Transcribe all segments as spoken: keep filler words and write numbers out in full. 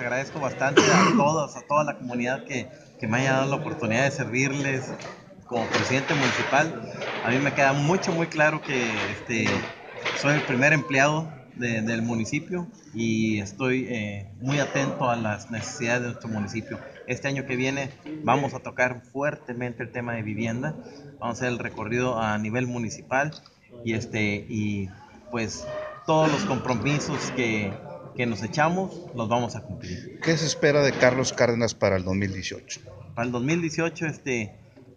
agradezco bastante a todos, a toda la comunidad que, que me haya dado la oportunidad de servirles como presidente municipal. A mí me queda mucho, muy claro que este, soy el primer empleado de, del municipio y estoy eh, muy atento a las necesidades de nuestro municipio. Este año que viene vamos a tocar fuertemente el tema de vivienda, vamos a hacer el recorrido a nivel municipal y, este, y pues todos los compromisos que, que nos echamos los vamos a cumplir. ¿Qué se espera de Carlos Cárdenas para el dos mil dieciocho? Para el dos mil dieciocho, este,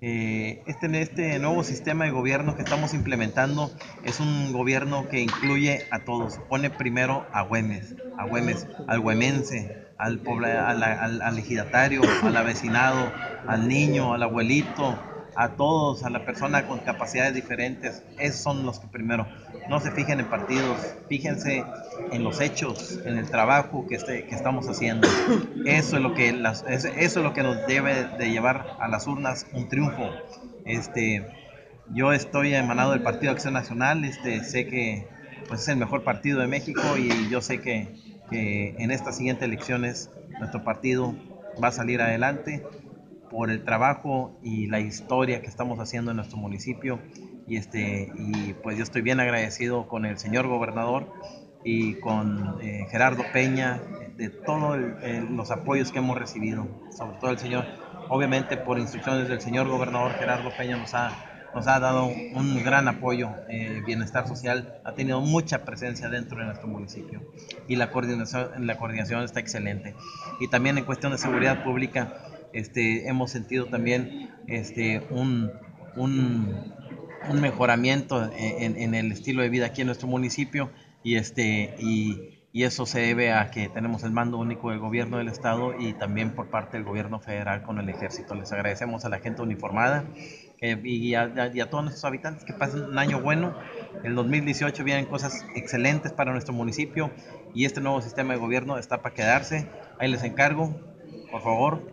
eh, este, este nuevo sistema de gobierno que estamos implementando es un gobierno que incluye a todos, pone primero a Güemes, a Güemes, al güemense, al, poble, al, al, al ejidatario, al avecinado, al niño, al abuelito, a todos, a la persona con capacidades diferentes. Esos son los que primero. No se fijen en partidos, fíjense en los hechos, en el trabajo que, este, que estamos haciendo. Eso es lo que las, eso es lo que nos debe de llevar a las urnas un triunfo. Este, yo estoy emanado del Partido Acción Nacional, este, sé que pues, es el mejor partido de México y yo sé que, que en estas siguientes elecciones nuestro partido va a salir adelante por el trabajo y la historia que estamos haciendo en nuestro municipio y este y pues yo estoy bien agradecido con el señor gobernador y con eh, Gerardo Peña de todos los apoyos que hemos recibido, sobre todo el señor, obviamente por instrucciones del señor gobernador Gerardo Peña nos ha nos ha dado un gran apoyo. eh, Bienestar Social ha tenido mucha presencia dentro de nuestro municipio y la coordinación, la coordinación está excelente. Y también en cuestión de seguridad pública, este, hemos sentido también este, un, un, un mejoramiento en, en, el estilo de vida aquí en nuestro municipio y, este, y, y eso se debe a que tenemos el mando único del gobierno del estado y también por parte del gobierno federal con el ejército. Les agradecemos a la gente uniformada eh, y, a, y a todos nuestros habitantes que pasen un año bueno. El dos mil dieciocho vienen cosas excelentes para nuestro municipio y este nuevo sistema de gobierno está para quedarse. Ahí les encargo, por favor.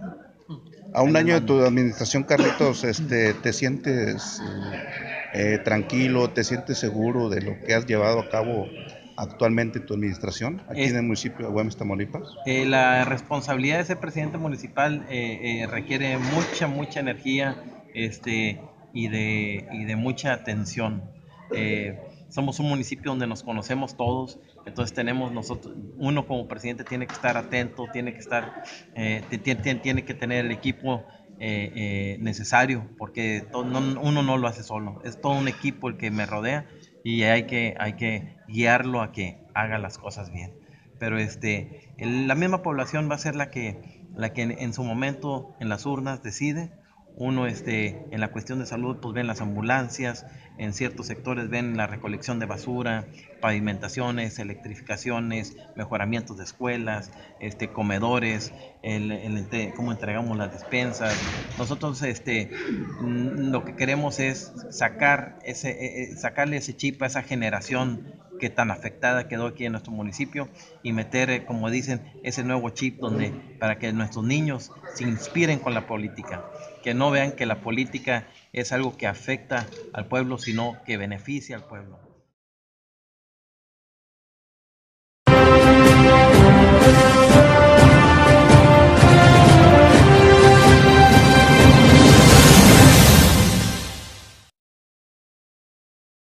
A un año de tu administración, Carlitos, este, ¿te sientes eh, tranquilo, te sientes seguro de lo que has llevado a cabo actualmente en tu administración aquí Es, en el municipio de Güemes, Tamaulipas? Eh, la responsabilidad de ser presidente municipal eh, eh, requiere mucha, mucha energía este, y, de, y de mucha atención. Eh, somos un municipio donde nos conocemos todos, entonces tenemos nosotros, uno como presidente tiene que estar atento, tiene que estar, eh, tiene, tiene que tener el equipo eh, eh, necesario, porque todo, no, uno no lo hace solo, es todo un equipo el que me rodea y hay que, hay que guiarlo a que haga las cosas bien. Pero este, el, la misma población va a ser la que, la que en, en su momento en las urnas decide. Uno este, en la cuestión de salud pues ven las ambulancias, en ciertos sectores ven la recolección de basura, pavimentaciones, electrificaciones, mejoramientos de escuelas, este, comedores, el, el, el, cómo entregamos las despensas. Nosotros este, lo que queremos es sacar ese, eh, sacarle ese chip a esa generación que tan afectada quedó aquí en nuestro municipio y meter, eh, como dicen, ese nuevo chip donde para que nuestros niños se inspiren con la política, que no vean que la política es algo que afecta al pueblo, sino que beneficia al pueblo.